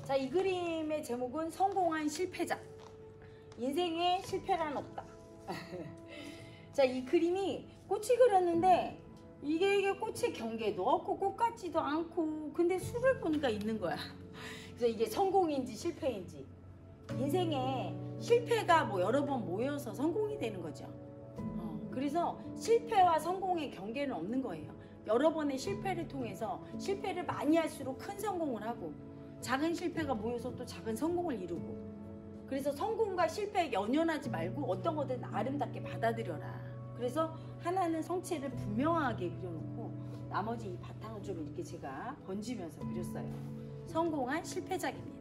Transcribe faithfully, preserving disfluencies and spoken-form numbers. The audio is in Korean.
자, 이 그림의 제목은 성공한 실패자. 인생에 실패란 없다. 자, 이 그림이 꽃이 그렸는데 이게 이게 꽃의 경계도 없고 꽃 같지도 않고, 근데 술을 보니까 있는 거야. 그래서 이게 성공인지 실패인지. 인생에 실패가 뭐 여러 번 모여서 성공이 되는 거죠. 어, 그래서 실패와 성공의 경계는 없는 거예요. 여러 번의 실패를 통해서 실패를 많이 할수록 큰 성공을 하고, 작은 실패가 모여서 또 작은 성공을 이루고. 그래서 성공과 실패에 연연하지 말고 어떤 거든 아름답게 받아들여라. 그래서 하나는 성체를 분명하게 그려놓고 나머지 이 바탕을 좀 이렇게 제가 번지면서 그렸어요. 성공한 실패작입니다.